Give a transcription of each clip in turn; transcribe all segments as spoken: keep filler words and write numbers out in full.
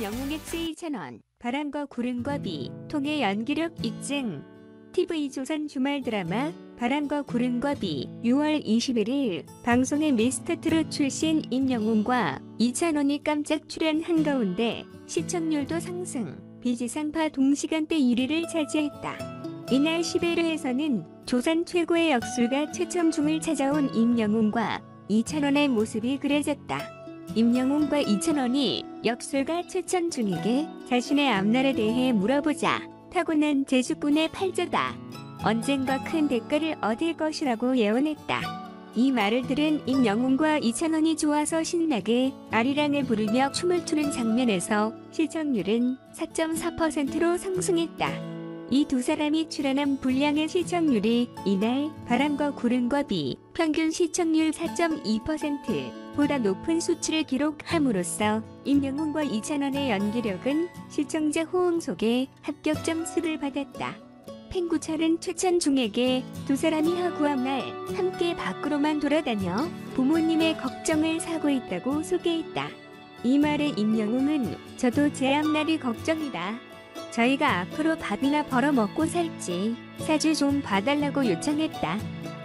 임영웅 엑스 이천 원, 바람과 구름과 비, 통해 연기력 입증. 티비조선 주말 드라마 바람과 구름과 비 유월 이십일일 방송의 미스터트롯 출신 임영웅과 이천 원이 깜짝 출연한 가운데 시청률도 상승, 비지상파 동시간대 일 위를 차지했다. 이날 십일 회에서는 조선 최고의 역술가 최첨중을 찾아온 임영웅과 이천 원의 모습이 그려졌다. 임영웅과 이천 원이 역술가 최첨중에게 자신의 앞날에 대해 물어보자 타고난 재주꾼의 팔자다. 언젠가 큰 대가를 얻을 것이라고 예언했다. 이 말을 들은 임영웅과 이천 원이 좋아서 신나게 아리랑을 부르며 춤을 추는 장면에서 시청률은 사 점 사 퍼센트로 상승했다. 이 두 사람이 출연한 분량의 시청률이 이날 바람과 구름과 비 평균 시청률 사 점 이 퍼센트보다 높은 수치를 기록함으로써 임영웅과 이천 원의 연기력은 시청자 호응 속에 합격 점수를 받았다. 팽구철은 최첨중에게 두 사람이 하구한 날 함께 밖으로만 돌아다녀 부모님의 걱정을 사고 있다고 소개했다. 이 말에 임영웅은 저도 제 앞날이 걱정이다. 저희가 앞으로 밥이나 벌어 먹고 살지 사주 좀 봐달라고 요청했다.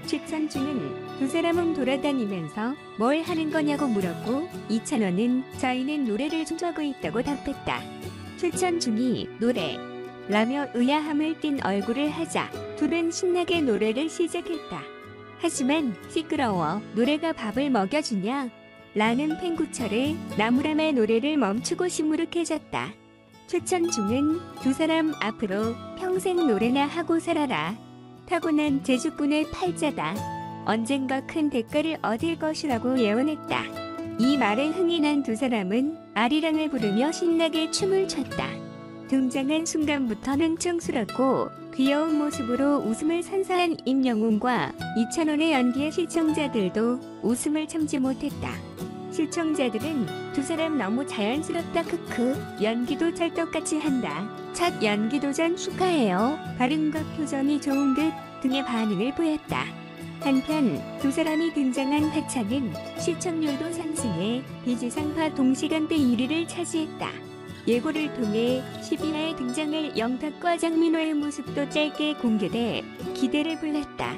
최첨중은 두 사람은 돌아다니면서 뭘 하는 거냐고 물었고 이천 원은 저희는 노래를 준비하고 있다고 답했다. 최첨중이 노래 라며 의아함을 띤 얼굴을 하자 둘은 신나게 노래를 시작했다. 하지만 시끄러워 노래가 밥을 먹여주냐? 라는 팽구철의 나무람의 노래를 멈추고 시무룩해졌다. 최첨중은 두 사람 앞으로 평생 노래나 하고 살아라. 타고난 재주꾼의 팔자다. 언젠가 큰 대가를 얻을 것이라고 예언했다. 이 말에 흥이 난 두 사람은 아리랑을 부르며 신나게 춤을 췄다. 등장한 순간부터는 층스럽고 귀여운 모습으로 웃음을 선사한 임영웅과 이천 원의 연기에 시청자들도 웃음을 참지 못했다. 시청자들은 두 사람 너무 자연스럽다 크크 연기도 찰떡같이 한다. 첫 연기 도전 축하해요. 발음과 표정이 좋은 듯 등의 반응을 보였다. 한편 두 사람이 등장한 화차는 시청률도 상승해 비지상파 동시간대 일 위를 차지했다. 예고를 통해 십이 화에 등장할 영탁과 장민호의 모습도 짧게 공개돼 기대를 불렀다.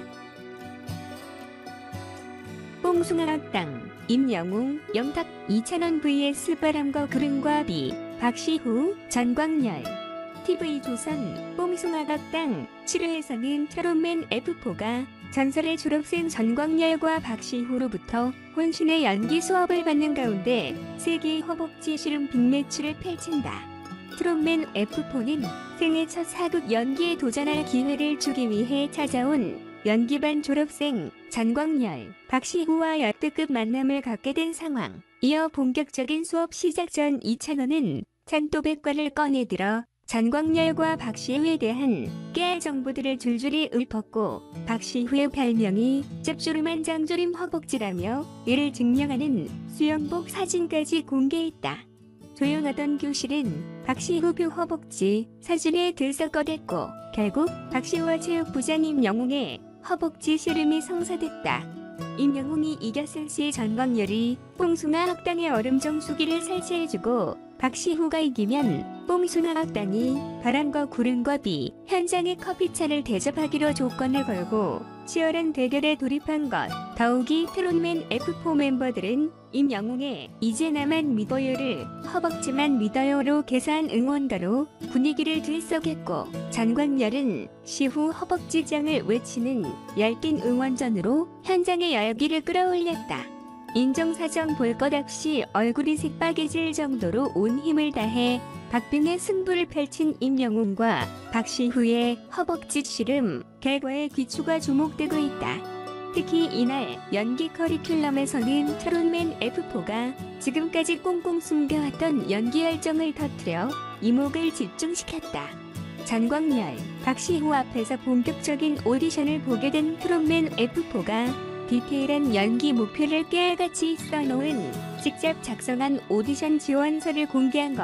뽕숭아학당 임영웅, 영탁, 이천 원 vs 바람과 구름과 비 박시후, 전광열. 티비조선 뽕숭아학당 칠 회에서는 트롯맨 에프포가 전설의 졸업생 전광열과 박시후로부터 혼신의 연기 수업을 받는 가운데 세계의 허벅지 씨름 빅매치를 펼친다. 트롯맨 에프포는 생애 첫 사극 연기에 도전할 기회를 주기 위해 찾아온 연기반 졸업생 전광열, 박시후와 역대급 만남을 갖게 된 상황. 이어 본격적인 수업 시작 전 이천 원은 찬또백과를 꺼내들어 전광열과 박시후에 대한 깨알 정보들을 줄줄이 읊었고 박시후의 별명이 짭조름한 장조림 허벅지라며 이를 증명하는 수영복 사진까지 공개했다. 조용하던 교실은 박시후표 허벅지 사진에 들썩거렸고 결국 박시후와 체육부장 임영웅의 허벅지 씨름이 성사됐다. 임영웅이 이겼을 시 전광열이 뽕숭아 학당의 얼음 정수기를 설치해주고 박시후가 이기면 뽕숭아 학당이 바람과 구름과 비 현장에 커피차를 대접하기로 조건을 걸고 치열한 대결에 돌입한 것. 더욱이 트롯맨 에프포 멤버들은 임영웅의 이제 나만 믿어요를 허벅지만 믿어요로 개사한 응원가로 분위기를 들썩였고 전광열은 시후 허벅지장을 외치는 열띤 응원전으로 현장의 열기를 끌어올렸다. 인정사정 볼 것 없이 얼굴이 새빨개질 정도로 온 힘을 다해 박빙의 승부를 펼친 임영웅과 박시후의 허벅지 씨름 결과에 귀추가 주목되고 있다. 특히 이날 연기 커리큘럼에서는 트롯맨 에프포가 지금까지 꽁꽁 숨겨왔던 연기 열정을 터뜨려 이목을 집중시켰다. 전광열, 박시후 앞에서 본격적인 오디션을 보게 된 트롯맨 에프포가 디테일한 연기 목표를 깨알같이 써놓은 직접 작성한 오디션 지원서를 공개한 것.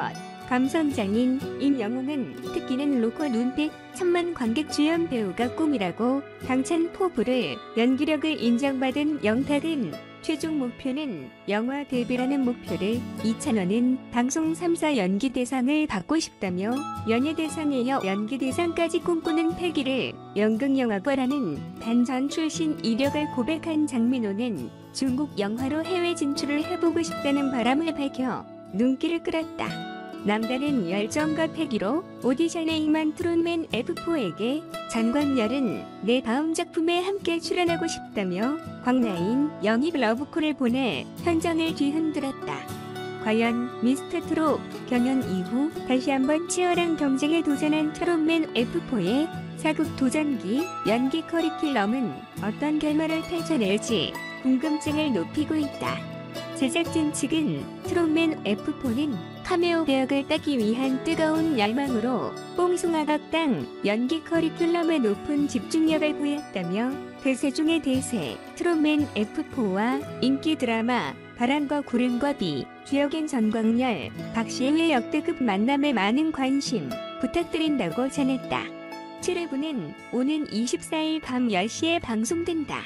감성장인 임영웅은 특기는 로코 눈빛, 천만 관객 주연 배우가 꿈이라고 당찬 포부를 연기력을 인정받은 영탁은 최종 목표는 영화 데뷔라는 목표를, 이찬원은 방송 삼 사 연기대상을 받고 싶다며 연예대상에 이어 연기대상까지 꿈꾸는 패기를 연극영화과라는 반전 출신 이력을 고백한 장민호는 중국 영화로 해외 진출을 해보고 싶다는 바람을 밝혀 눈길을 끌었다. 남다른 열정과 패기로 오디션에 임한 트롯맨 에프포에게 전광열은 내 다음 작품에 함께 출연하고 싶다며 광라인 영입 러브콜을 보내 현장을 뒤흔들었다. 과연 미스터 트롯 경연 이후 다시 한번 치열한 경쟁에 도전한 트롯맨 에프포의 사극 도전기 연기 커리큘럼은 어떤 결말을 펼쳐낼지 궁금증을 높이고 있다. 제작진 측은 트롯맨 에프포는 카메오 배역을 따기 위한 뜨거운 열망으로 뽕숭아각당 연기 커리큘럼에 높은 집중력을 보였다며 대세 중의 대세 트롯맨 에프포와 인기 드라마 바람과 구름과 비, 주역인 전광열, 박시혜의 역대급 만남에 많은 관심 부탁드린다고 전했다. 칠 회부는 오는 이십사 일 밤 열 시에 방송된다.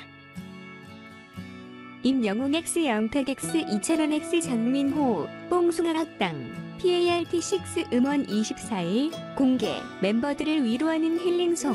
임영웅 X 영탁 X 이찬원 X 장민호 뽕숭아 학당 피에이알티 식스 음원 이십사 일 공개 멤버들을 위로하는 힐링송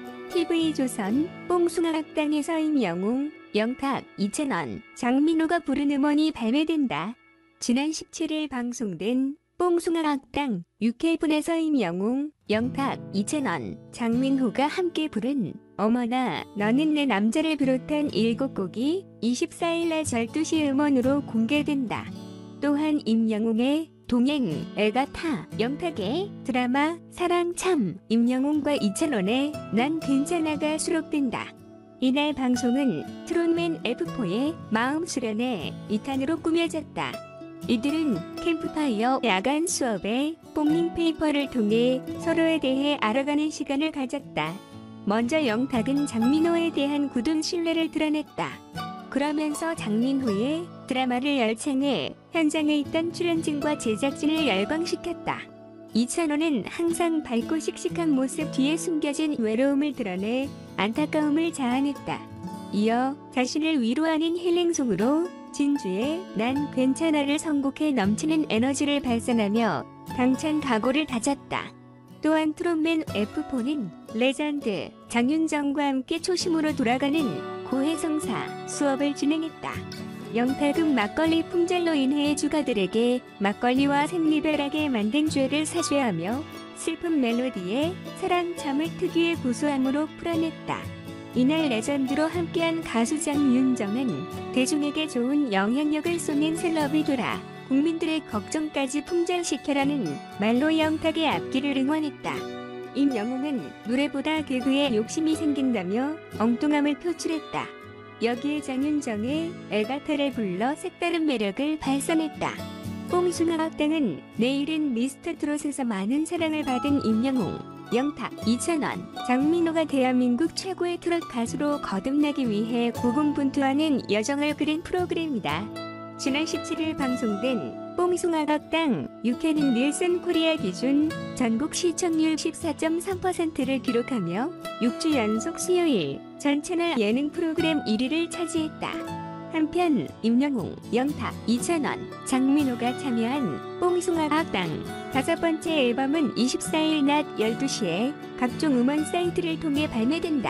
티비조선 뽕숭아 학당에서 임영웅, 영탁, 이찬원, 장민호가 부른 음원이 발매된다. 지난 십칠 일 방송된 뽕숭아 학당 육 회분에서 임영웅, 영탁, 이찬원, 장민호가 함께 부른 어머나 너는 내 남자를 비롯한 일곱 곡이 이십사 일 날 열두 시 음원으로 공개된다. 또한 임영웅의 동행, 애가 타, 영탁의 드라마 사랑 참, 임영웅과 이찬원의 난 괜찮아가 수록된다. 이날 방송은 트롯맨 에프포의 마음 수련회 이 탄으로 꾸며졌다. 이들은 캠프파이어 야간 수업에 뽕링 페이퍼를 통해 서로에 대해 알아가는 시간을 가졌다. 먼저 영탁은 장민호에 대한 굳은 신뢰를 드러냈다. 그러면서 장민호의 드라마를 열창해 현장에 있던 출연진과 제작진을 열광시켰다. 이찬원은 항상 밝고 씩씩한 모습 뒤에 숨겨진 외로움을 드러내 안타까움을 자아냈다. 이어 자신을 위로하는 힐링송으로 진주의 난 괜찮아를 선곡해 넘치는 에너지를 발산하며 당찬 각오를 다졌다. 또한 트롯맨 에프포는 레전드 장윤정과 함께 초심으로 돌아가는 고해성사 수업을 진행했다. 영탁은 막걸리 품절로 인해 주가들에게 막걸리와 생리별하게 만든 죄를 사죄하며 슬픈 멜로디에 사랑참을 특유의 고소함으로 풀어냈다. 이날 레전드로 함께한 가수 장윤정은 대중에게 좋은 영향력을 쏟는 셀럽이더라. 국민들의 걱정까지 품절시켜라는 말로 영탁의 앞길을 응원했다. 임영웅은 노래보다 개그에 욕심이 생긴다며 엉뚱함을 표출했다. 여기에 장윤정의 애가타를 불러 색다른 매력을 발산했다. 뽕숭아 학당은 내일은 미스터 트롯에서 많은 사랑을 받은 임영웅, 영탁, 이찬원, 장민호가 대한민국 최고의 트롯 가수로 거듭나기 위해 고군분투하는 여정을 그린 프로그램이다. 지난 십칠 일 방송된 뽕숭아 학당 육 회는 닐슨 코리아 기준 전국 시청률 십사 점 삼 퍼센트를 기록하며 육 주 연속 수요일 전 채널 예능 프로그램 일 위를 차지했다. 한편 임영웅, 영탁, 이찬원, 장민호가 참여한 뽕숭아 학당 다섯 번째 앨범은 이십사 일 낮 열두 시에 각종 음원 사이트를 통해 발매된다.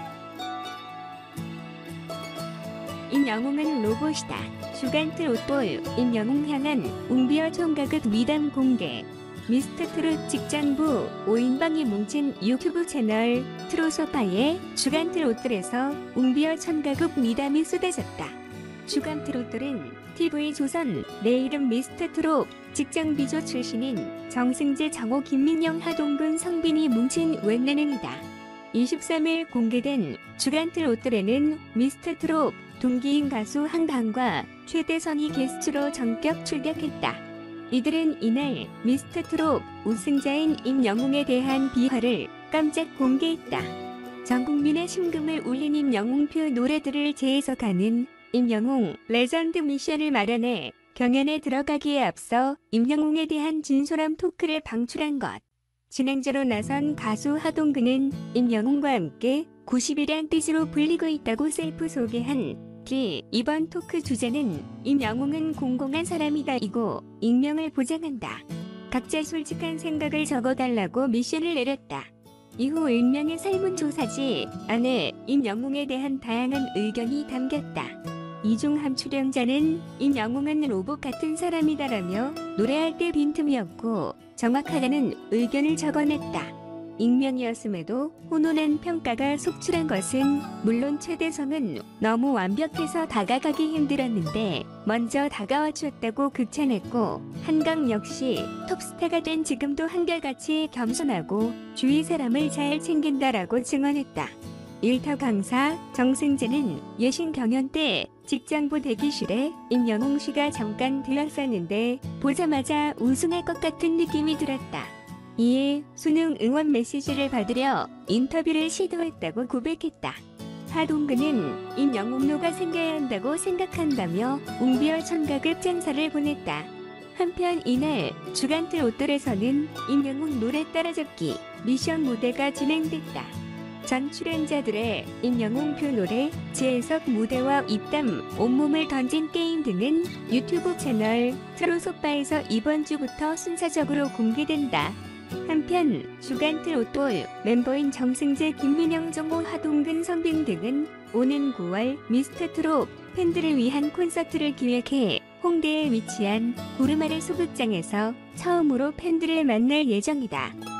임영웅은 로봇이다. 주간 트롯볼 임영웅 향한 웅비어 총각극 미담 공개. 미스터 트롯 직장부 오 인방이 뭉친 유튜브 채널 트롯소파의 주간 트롯들에서 웅비어 총각극 미담이 쏟아졌다. 주간 트롯들은 티비조선 내 이름 미스터 트롯 직장비조 출신인 정승재, 정호, 김민영, 하동근, 성빈이 뭉친 웹예능이다. 이십삼 일 공개된 주간 트롯들에는 미스터 트롯 동기인 가수 한강과 최대선이 게스트로 전격 출격했다. 이들은 이날 미스터 트롯 우승자인 임영웅에 대한 비하를 깜짝 공개했다. 전 국민의 심금을 울린 임영웅표 노래들을 재해석하는 임영웅 레전드 미션을 마련해 경연에 들어가기에 앞서 임영웅에 대한 진솔함 토크를 방출한 것. 진행자로 나선 가수 하동근은 임영웅과 함께 구십이량 띠지로 불리고 있다고 셀프 소개한 뒤 이번 토크 주제는 임영웅은 공공한 사람이다 이고 익명을 보장한다. 각자 솔직한 생각을 적어달라고 미션을 내렸다. 이후 익명의 설문조사지 안에 임영웅에 대한 다양한 의견이 담겼다. 이 중 한 출연자는 임영웅은 로봇 같은 사람이다라며 노래할 때 빈틈이었고 정확하다는 의견을 적어냈다. 익명이었음에도 훈훈한 평가가 속출한 것은 물론 최대성은 너무 완벽해서 다가가기 힘들었는데 먼저 다가와 줬다고 극찬했고 한강 역시 톱스타가 된 지금도 한결같이 겸손하고 주위 사람을 잘 챙긴다라고 증언했다. 일터 강사 정승재는 예신 경연 때 직장부 대기실에 임영웅 씨가 잠깐 들렀었는데 보자마자 우승할 것 같은 느낌이 들었다. 이에 수능 응원 메시지를 받으려 인터뷰를 시도했다고 고백했다. 하동근은 임영웅로가 생겨야 한다고 생각한다며 웅비어 천가급 장사를 보냈다. 한편 이날 주간틀 옷돌에서는 임영웅 노래 따라잡기 미션 무대가 진행됐다. 전 출연자들의 임영웅표 노래, 재해석 무대와 입담, 온몸을 던진 게임 등은 유튜브 채널 트로소빠에서 이번 주부터 순차적으로 공개된다. 한편 주간틀 옷돌 멤버인 정승재, 김민영, 정호, 하동근, 선빈 등은 오는 구월 미스터트롯 팬들을 위한 콘서트를 기획해 홍대에 위치한 구르마를 소극장에서 처음으로 팬들을 만날 예정이다.